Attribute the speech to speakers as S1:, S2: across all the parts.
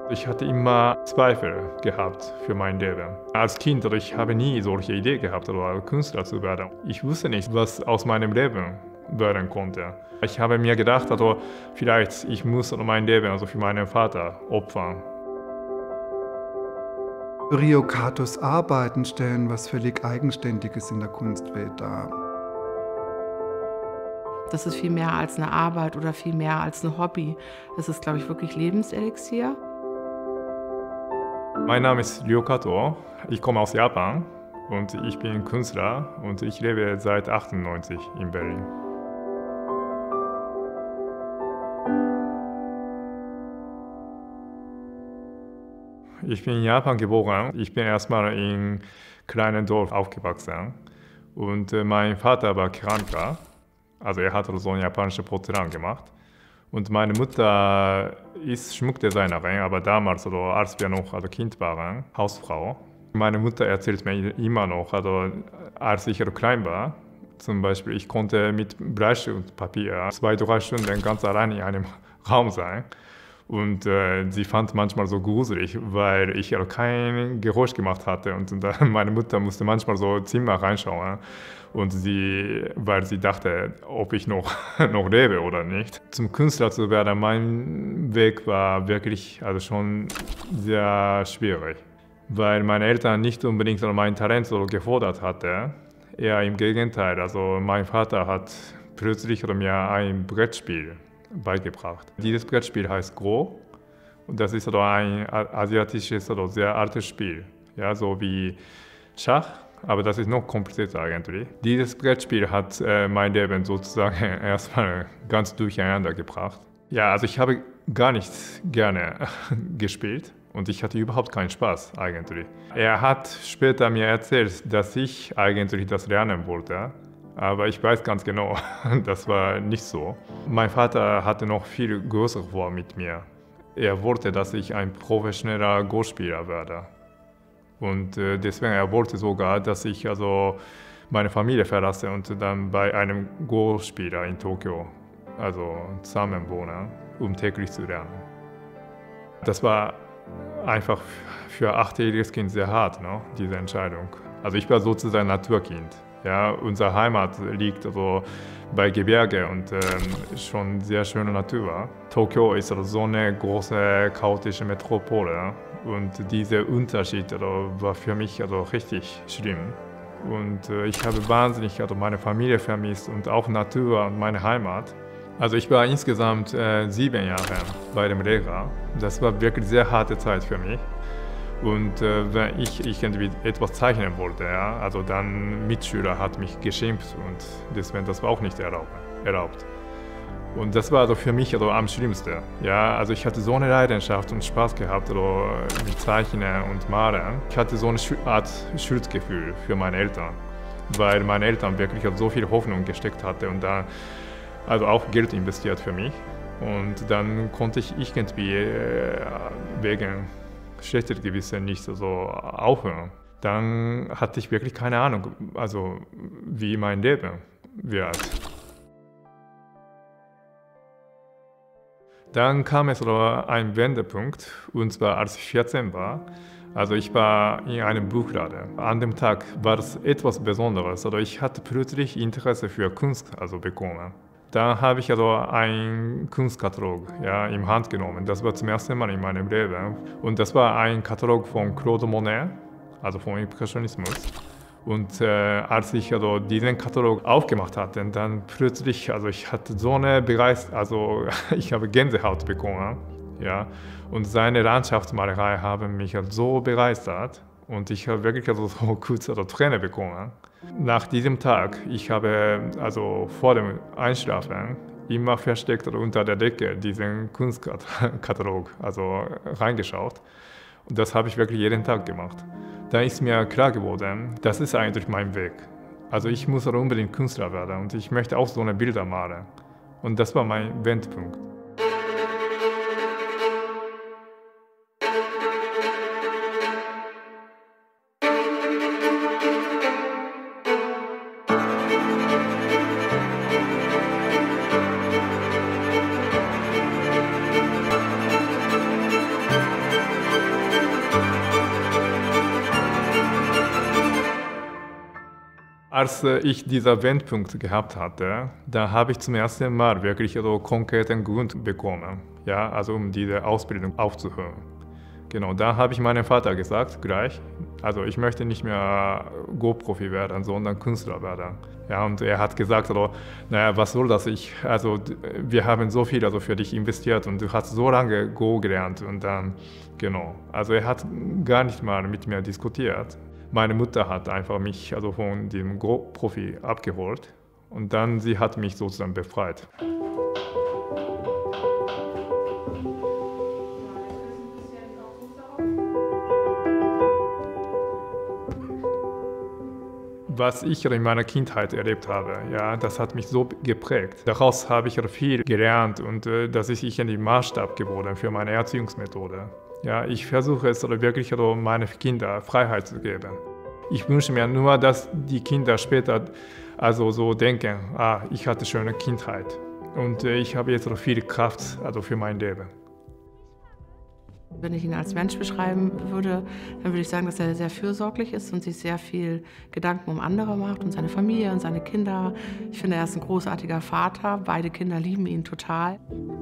S1: Ich hatte immer Zweifel gehabt für mein Leben. Als Kind ich habe nie solche Idee gehabt, Künstler zu werden. Ich wusste nicht, was aus meinem Leben werden konnte. Ich habe mir gedacht, vielleicht ich muss mein Leben für meinen Vater opfern.
S2: Rio Katos Arbeiten stellen was völlig Eigenständiges in der Kunstwelt dar.
S3: Das ist viel mehr als eine Arbeit oder viel mehr als ein Hobby. Das ist, glaube ich, wirklich Lebenselixier.
S1: Mein Name ist Rio Kato, ich komme aus Japan und ich bin Künstler und ich lebe seit 1998 in Berlin. Ich bin in Japan geboren. Ich bin erstmal in einem kleinen Dorf aufgewachsen und mein Vater war Keramiker, also er hat so ein japanisches Porzellan gemacht. Und meine Mutter ist Schmuckdesignerin, aber damals, als wir noch Kind waren, Hausfrau. Meine Mutter erzählt mir immer noch, als ich klein war, zum Beispiel, ich konnte mit Bleistift und Papier 2-3 Stunden ganz allein in einem Raum sein. Und sie fand manchmal so gruselig, weil ich kein Geräusch gemacht hatte. Und meine Mutter musste manchmal so ins Zimmer reinschauen. Und weil sie dachte, ob ich noch lebe oder nicht. Zum Künstler zu werden, mein Weg war wirklich schon sehr schwierig. Weil meine Eltern nicht unbedingt mein Talent gefordert hatten. Eher im Gegenteil. Mein Vater hat plötzlich mir ein Brettspiel beigebracht. Dieses Brettspiel heißt Go und das ist ein asiatisches, sehr altes Spiel, ja, so wie Schach, aber das ist noch komplizierter eigentlich. Dieses Brettspiel hat mein Leben sozusagen erstmal ganz durcheinander gebracht. Ja, ich habe gar nicht gerne gespielt und ich hatte überhaupt keinen Spaß eigentlich. Er hat später mir erzählt, dass ich eigentlich das lernen wollte. Aber ich weiß ganz genau, das war nicht so. Mein Vater hatte noch viel größere vor mit mir. Er wollte, dass ich ein professioneller Go-Spieler werde. Und deswegen er wollte sogar, dass ich meine Familie verlasse und dann bei einem Go-Spieler in Tokio, zusammen wohne, um täglich zu lernen. Das war einfach für ein 8-jähriges Kind sehr hart, ne, diese Entscheidung. Ich war sozusagen Naturkind. Ja, unsere Heimat liegt bei Gebirge und schon sehr schöne Natur. Tokio ist so eine große, chaotische Metropole und dieser Unterschied war für mich richtig schlimm. Und ich habe wahnsinnig meine Familie vermisst und auch Natur und meine Heimat. Ich war insgesamt 7 Jahre bei dem Lehrer. Das war wirklich eine sehr harte Zeit für mich. Und wenn ich irgendwie etwas zeichnen wollte, ja, dann Mitschüler hat mich geschimpft und deswegen das war auch nicht erlaubt. Und das war für mich am schlimmsten. Ja, ich hatte so eine Leidenschaft und Spaß gehabt mit Zeichnen und Malen. Ich hatte so eine Art Schuldgefühl für meine Eltern, weil meine Eltern wirklich so viel Hoffnung gesteckt hatten und dann auch Geld investiert für mich. Und dann konnte ich irgendwie wegen schlechter Gewissen nicht aufhören. Dann hatte ich wirklich keine Ahnung, wie mein Leben wird. Dann kam es ein Wendepunkt, und zwar als ich 14 war. Ich war in einem Buchladen. An dem Tag war es etwas Besonderes. Ich hatte plötzlich Interesse für Kunst bekommen. Dann habe ich einen Kunstkatalog in Hand genommen. Das war zum ersten Mal in meinem Leben. Und das war ein Katalog von Claude Monet, von Impressionismus. Und als ich diesen Katalog aufgemacht hatte, dann plötzlich, ich hatte so eine Begeisterung, ich habe Gänsehaut bekommen. Ja. Und seine Landschaftsmalerei haben mich so begeistert. Und ich habe wirklich so kurz Tränen bekommen. Nach diesem Tag, ich habe vor dem Einschlafen immer versteckt unter der Decke diesen Kunstkatalog reingeschaut. Und das habe ich wirklich jeden Tag gemacht. Da ist mir klar geworden, das ist eigentlich mein Weg. Ich muss unbedingt Künstler werden und ich möchte auch so eine Bilder malen. Und das war mein Wendepunkt. Als ich diesen Wendepunkt gehabt hatte, da habe ich zum ersten Mal wirklich so konkreten Grund bekommen, ja, also um diese Ausbildung aufzuhören. Genau, da habe ich meinem Vater gesagt, gleich, also ich möchte nicht mehr Go-Profi werden, sondern Künstler werden. Ja, und er hat gesagt, also, naja, was soll das? Wir haben so viel also für dich investiert und du hast so lange Go gelernt und dann, genau. Also er hat gar nicht mal mit mir diskutiert. Meine Mutter hat einfach mich also von dem Go-Profi abgeholt und dann sie hat mich sozusagen befreit. Was ich in meiner Kindheit erlebt habe, ja, das hat mich so geprägt. Daraus habe ich viel gelernt und das ist irgendwie Maßstab geworden für meine Erziehungsmethode. Ja, ich versuche es wirklich meinen Kindern Freiheit zu geben. Ich wünsche mir nur, dass die Kinder später also so denken, ich hatte eine schöne Kindheit und ich habe jetzt viel Kraft also für mein Leben.
S3: Wenn ich ihn als Mensch beschreiben würde, dann würde ich sagen, dass er sehr fürsorglich ist und sich sehr viel Gedanken um andere macht und seine Familie und seine Kinder. Ich finde, er ist ein großartiger Vater. Beide Kinder lieben ihn total.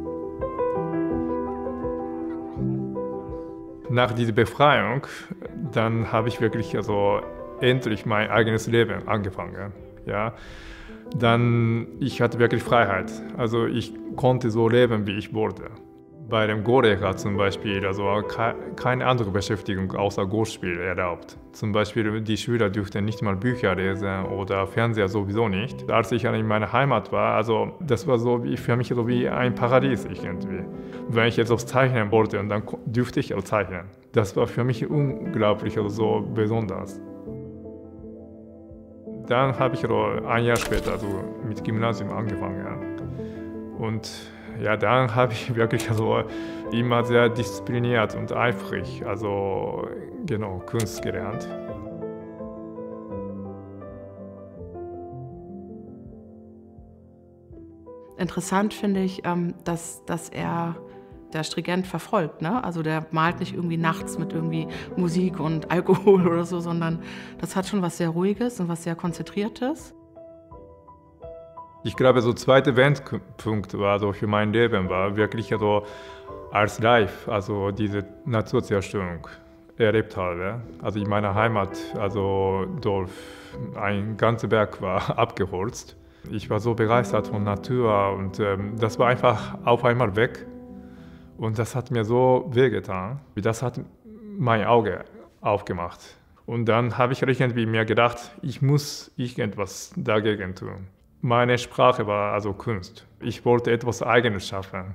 S1: Nach dieser Befreiung, dann habe ich wirklich also endlich mein eigenes Leben angefangen. Ja. Dann, ich hatte wirklich Freiheit. Also ich konnte so leben, wie ich wollte. Bei dem Go-Lehrer zum Beispiel, also keine andere Beschäftigung außer Go-Spiel erlaubt. Zum Beispiel die Schüler dürften nicht mal Bücher lesen oder Fernseher sowieso nicht. Als ich in meiner Heimat war, also das war so für mich so wie ein Paradies irgendwie. Wenn ich etwas zeichnen wollte, dann dürfte ich auch zeichnen. Das war für mich unglaublich, also so besonders. Dann habe ich ein Jahr später also mit Gymnasium angefangen. Ja. Und ja, dann habe ich wirklich also immer sehr diszipliniert und eifrig, also genau, Kunst gelernt.
S3: Interessant finde ich, dass er der stringent verfolgt, ne? Also der malt nicht irgendwie nachts mit irgendwie Musik und Alkohol oder so, sondern das hat schon was sehr Ruhiges und was sehr Konzentriertes.
S1: Ich glaube, so zweiter Wendepunkt war so für mein Leben war wirklich also als live, also diese Naturzerstörung erlebt habe. Also in meiner Heimat, also Dorf, ein ganzer Berg war abgeholzt. Ich war so begeistert von Natur und das war einfach auf einmal weg. Und das hat mir so wehgetan. Das hat mein Auge aufgemacht. Und dann habe ich irgendwie mir gedacht, ich muss irgendwas dagegen tun. Meine Sprache war also Kunst. Ich wollte etwas Eigenes schaffen.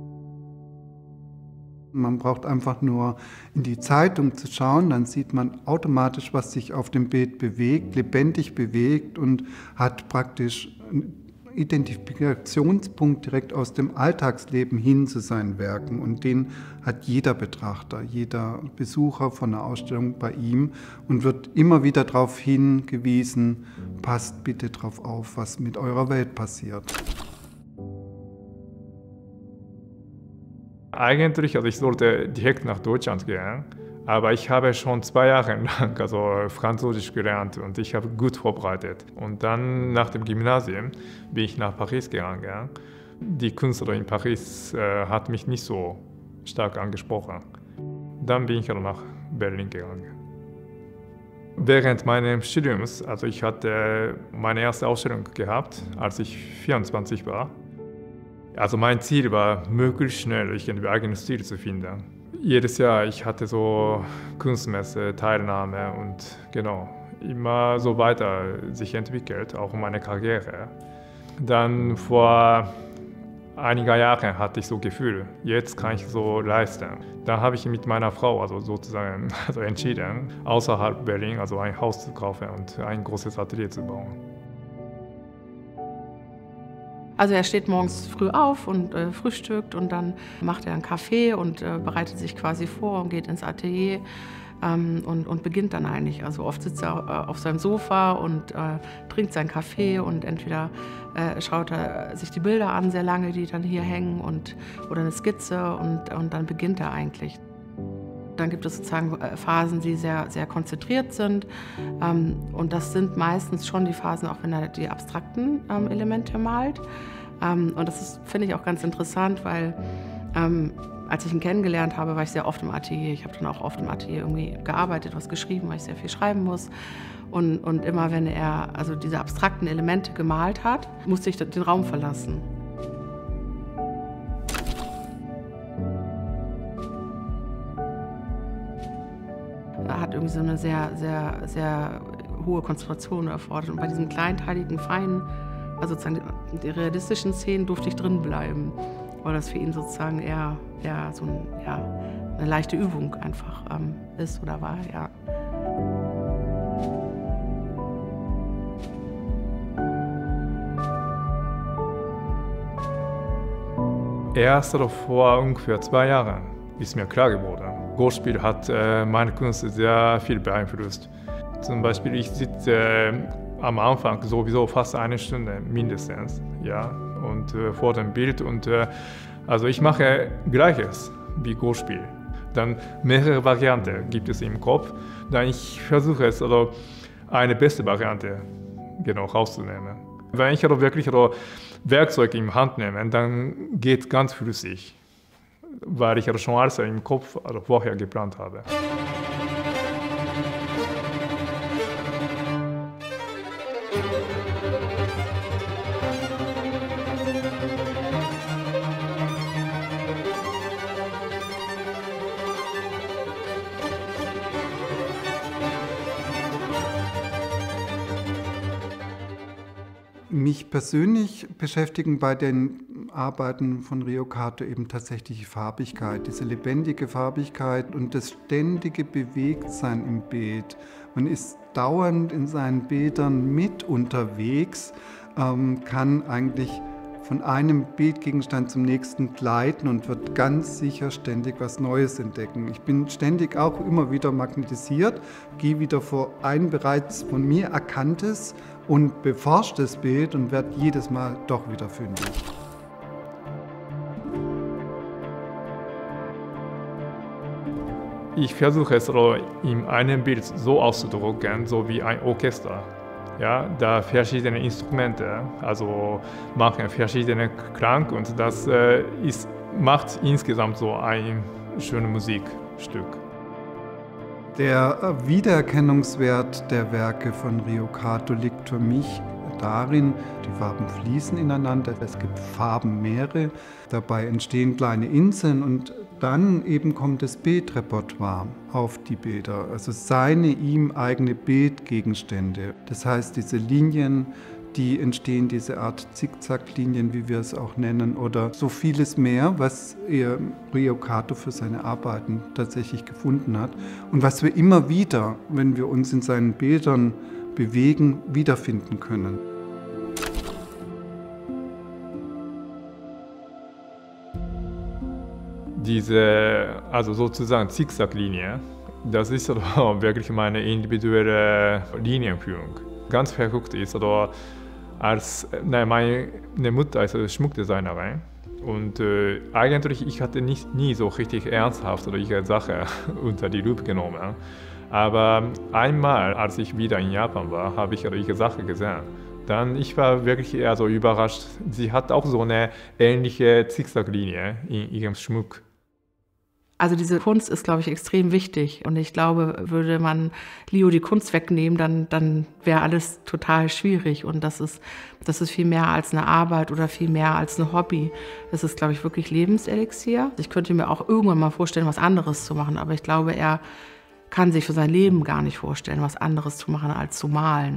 S2: Man braucht einfach nur in die Zeitung zu schauen, dann sieht man automatisch, was sich auf dem Bild bewegt, lebendig bewegt und hat praktisch einen Identifikationspunkt direkt aus dem Alltagsleben hin zu seinen Werken. Und den hat jeder Betrachter, jeder Besucher von einer Ausstellung bei ihm und wird immer wieder darauf hingewiesen, passt bitte drauf auf, was mit eurer Welt passiert.
S1: Eigentlich, also ich sollte direkt nach Deutschland gehen, aber ich habe schon 2 Jahre lang also Französisch gelernt und ich habe gut vorbereitet. Und dann nach dem Gymnasium bin ich nach Paris gegangen. Die Künstlerin in Paris hat mich nicht so stark angesprochen. Dann bin ich also nach Berlin gegangen. Während meines Studiums, also ich hatte meine erste Ausstellung gehabt, als ich 24 war. Also mein Ziel war, möglichst schnell irgendwie eigenes Stil zu finden. Jedes Jahr, ich hatte so Kunstmesse, Teilnahme und genau, immer so weiter sich entwickelt, auch meine Karriere. Dann vor einigen Jahren hatte ich so Gefühl, jetzt kann ich so leisten. Da habe ich mit meiner Frau also sozusagen entschieden, außerhalb Berlin also ein Haus zu kaufen und ein großes Atelier zu bauen.
S3: Also er steht morgens früh auf und frühstückt und dann macht er einen Kaffee und bereitet sich quasi vor und geht ins Atelier und beginnt dann eigentlich. Also oft sitzt er auf seinem Sofa und trinkt seinen Kaffee und entweder schaut er sich die Bilder an sehr lange, die dann hier hängen oder eine Skizze und dann beginnt er eigentlich. Dann gibt es sozusagen Phasen, die sehr, sehr konzentriert sind. Und das sind meistens schon die Phasen, auch wenn er die abstrakten Elemente malt. Und das finde ich auch ganz interessant, weil als ich ihn kennengelernt habe, war ich sehr oft im Atelier. Ich habe dann auch oft im Atelier irgendwie gearbeitet, was geschrieben, weil ich sehr viel schreiben muss. Und immer wenn er also diese abstrakten Elemente gemalt hat, musste ich den Raum verlassen. Er hat irgendwie so eine sehr, sehr, sehr hohe Konzentration erfordert. Und bei diesen kleinteiligen, feinen, also sozusagen die realistischen Szenen durfte ich drin bleiben, weil das für ihn sozusagen eher so eine leichte Übung einfach ist oder war, ja.
S1: Erst vor ungefähr 2 Jahren ist mir klar geworden, Golfspiel hat meine Kunst sehr viel beeinflusst. Zum Beispiel, ich sitze am Anfang sowieso fast 1 Stunde mindestens, ja, und vor dem Bild und also ich mache Gleiches wie Golfspiel. Dann mehrere Varianten gibt es im Kopf, dann ich versuche es also eine beste Variante genau rauszunehmen. Wenn ich also wirklich Werkzeug in die Hand nehme, dann geht es ganz flüssig, weil ich schon alles im Kopf vorher geplant habe.
S2: Mich persönlich beschäftigen bei den Arbeiten von Rio Kato eben tatsächlich die Farbigkeit, diese lebendige Farbigkeit und das ständige Bewegtsein im Bild. Man ist dauernd in seinen Bildern mit unterwegs, kann eigentlich von einem Bildgegenstand zum nächsten gleiten und wird ganz sicher ständig was Neues entdecken. Ich bin ständig auch immer wieder magnetisiert, gehe wieder vor ein bereits von mir erkanntes und beforsche das Bild und werde jedes Mal doch wieder fündig.
S1: Ich versuche es in einem Bild so auszudrücken, so wie ein Orchester. Ja, da verschiedene Instrumente, also machen verschiedene Klang und das macht insgesamt so ein schönes Musikstück.
S2: Der Wiedererkennungswert der Werke von Rio Kato liegt für mich darin, die Farben fließen ineinander, es gibt Farbenmeere, dabei entstehen kleine Inseln und dann eben kommt das Bildrepertoire auf die Bilder, also seine ihm eigene Bildgegenstände. Das heißt, diese Linien, die entstehen, diese Art Zickzacklinien, wie wir es auch nennen, oder so vieles mehr, was Rio Kato für seine Arbeiten tatsächlich gefunden hat und was wir immer wieder, wenn wir uns in seinen Bildern bewegen, wiederfinden können.
S1: Diese, also sozusagen Zickzacklinie, das ist wirklich meine individuelle Linienführung. Ganz verrückt ist, meine Mutter ist Schmuckdesignerin und eigentlich ich hatte nie so richtig ernsthaft ihre Sache unter die Lupe genommen. Aber einmal, als ich wieder in Japan war, habe ich ihre Sache gesehen. Dann ich war wirklich eher so überrascht. Sie hat auch so eine ähnliche Zickzacklinie in ihrem Schmuck.
S3: Also diese Kunst ist, glaube ich, extrem wichtig. Und ich glaube, würde man Leo die Kunst wegnehmen, dann wäre alles total schwierig. Und das ist viel mehr als eine Arbeit oder viel mehr als ein Hobby. Das ist, glaube ich, wirklich Lebenselixier. Ich könnte mir auch irgendwann mal vorstellen, was anderes zu machen. Aber ich glaube, er kann sich für sein Leben gar nicht vorstellen, was anderes zu machen, als zu malen.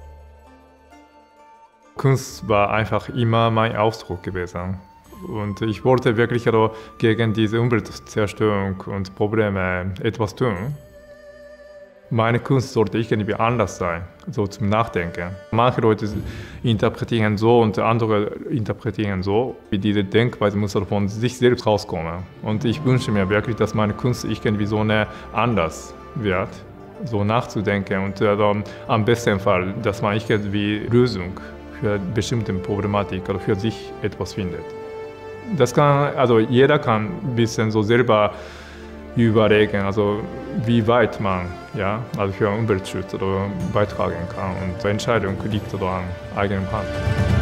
S1: Kunst war einfach immer mein Ausdruck gewesen. Und ich wollte wirklich gegen diese Umweltzerstörung und Probleme etwas tun. Meine Kunst sollte irgendwie anders sein, so zum Nachdenken. Manche Leute interpretieren so und andere interpretieren so. Diese Denkweise muss von sich selbst rauskommen. Und ich wünsche mir wirklich, dass meine Kunst irgendwie so anders wird, so nachzudenken und am besten Fall, dass man irgendwie Lösung für eine bestimmte Problematik oder für sich etwas findet. Das kann, jeder kann ein bisschen so selber überlegen, also wie weit man also für Umweltschutz oder beitragen kann. Und die Entscheidung liegt an eigener Hand.